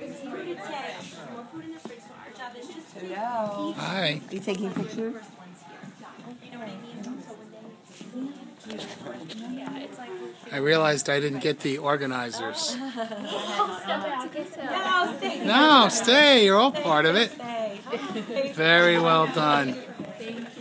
Hello. Hi. Are you taking pictures? I realized I didn't get the organizers. No, stay. You're all part of it. Very well done.